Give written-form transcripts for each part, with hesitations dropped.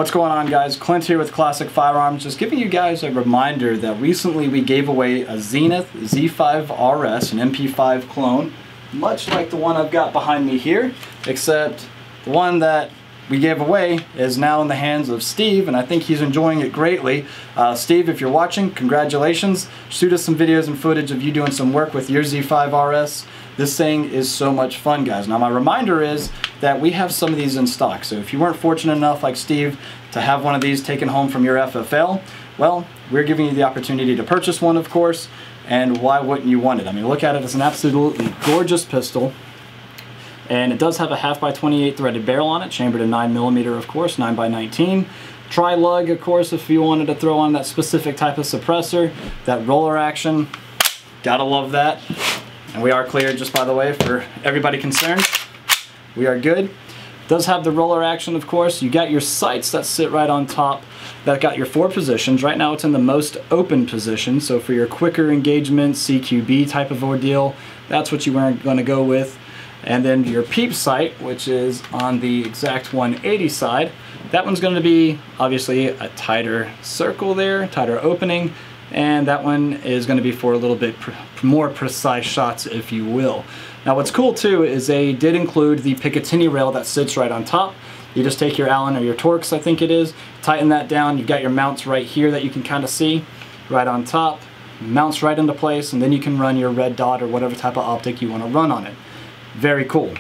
What's going on, guys? Clint here with Classic Firearms. Just giving you guys a reminder that recently we gave away a Zenith Z-5RS, an MP5 clone, much like the one I've got behind me here, except the one that we gave away is now in the hands of Steve, and I think he's enjoying it greatly. Steve, if you're watching, congratulations. Shoot us some videos and footage of you doing some work with your Z-5RS. This thing is so much fun, guys. Now, my reminder is that we have some of these in stock, so if you weren't fortunate enough, like Steve, to have one of these taken home from your FFL, well, we're giving you the opportunity to purchase one, of course, and why wouldn't you want it? I mean, look at it. It's an absolutely gorgeous pistol. And it does have a 1/2x28 threaded barrel on it, chambered in 9mm, of course, 9x19. Tri-lug, of course, if you wanted to throw on that specific type of suppressor. That roller action, gotta love that. And we are cleared, just by the way, for everybody concerned. We are good. It does have the roller action, of course. You got your sights that sit right on top. That got your 4 positions. Right now it's in the most open position, so for your quicker engagement, CQB type of ordeal, that's what you are going to go with. And then your peep sight, which is on the exact 180 side, that one's going to be obviously a tighter circle there, tighter opening, and that one is going to be for a little bit more precise shots, if you will. Now, what's cool too is they did include the Picatinny rail that sits right on top. You just take your Allen or your Torx, I think it is, tighten that down. You've got your mounts right here that you can kind of see right on top, mounts right into place, and then you can run your red dot or whatever type of optic you want to run on it. Very cool.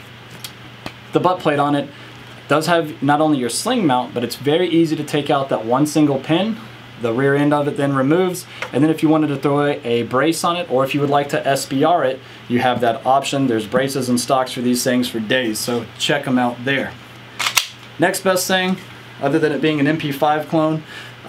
The butt plate on it does have not only your sling mount, but it's very easy to take out that one single pin. The rear end of it then removes, and then if you wanted to throw a brace on it, or if you would like to SBR it, you have that option. There's braces and stocks for these things for days, so check them out there. Next best thing, other than it being an MP5 clone,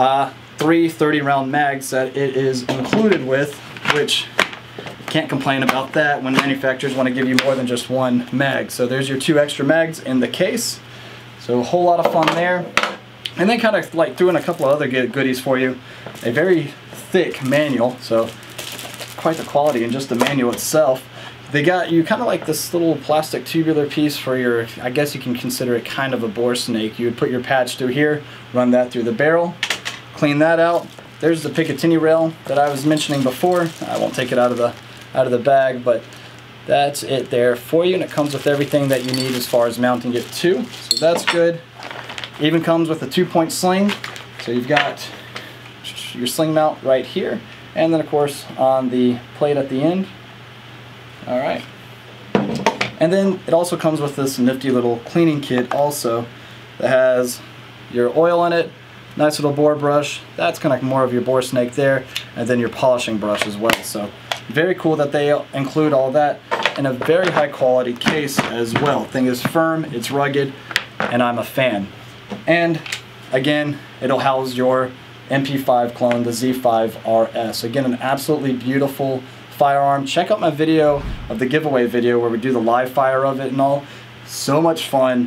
3 30-round mags that it is included with, which can't complain about that when manufacturers want to give you more than just one mag. So there's your 2 extra mags in the case, so a whole lot of fun there. And then kind of like threw in a couple of other goodies for you. A very thick manual, so quite the quality in just the manual itself. They got you kind of like this little plastic tubular piece for your, I guess you can consider it kind of a bore snake. You would put your patch through here, run that through the barrel, clean that out. There's the Picatinny rail that I was mentioning before. I won't take it out of the bag, but that's it there for you, and it comes with everything that you need as far as mounting it too, so that's good. Even comes with a 2-point sling, so you've got your sling mount right here, and then of course on the plate at the end. Alright, and then it also comes with this nifty little cleaning kit also that has your oil in it, nice little bore brush, that's kind of more of your bore snake there, and then your polishing brush as well. So very cool that they include all that in a very high quality case as well. Thing is firm, it's rugged, and I'm a fan. And again, it'll house your MP5 clone, the Z-5RS. Again, an absolutely beautiful firearm. Check out my video of the giveaway video where we do the live fire of it and all. So much fun.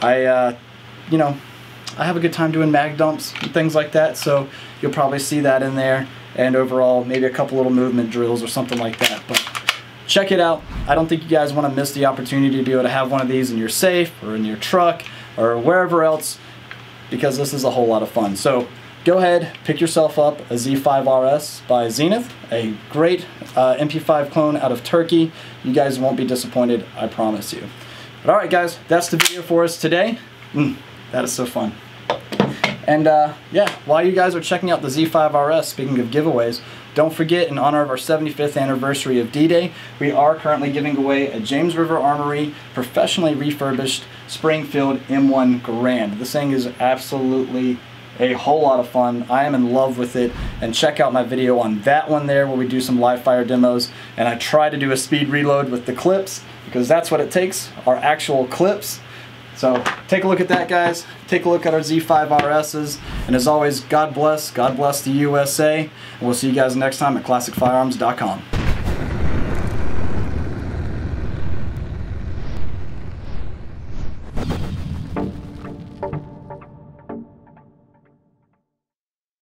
You know, I have a good time doing mag dumps and things like that, so you'll probably see that in there, and overall maybe a couple little movement drills or something like that. But check it out. I don't think you guys want to miss the opportunity to be able to have one of these in your safe or in your truck or wherever else, because this is a whole lot of fun. So go ahead, pick yourself up a Z-5RS by Zenith, a great MP5 clone out of Turkey. You guys won't be disappointed, I promise you. But alright guys, that's the video for us today. That is so fun. And yeah, while you guys are checking out the Z-5RS, speaking of giveaways, don't forget, in honor of our 75th anniversary of D-Day, we are currently giving away a James River Armory professionally refurbished Springfield M1 Garand. This thing is absolutely a whole lot of fun. I am in love with it, and check out my video on that one there where we do some live fire demos, and I try to do a speed reload with the clips because that's what it takes, our actual clips. So take a look at that, guys. Take a look at our Z-5RSs, and as always, God bless the USA, and we'll see you guys next time at ClassicFirearms.com.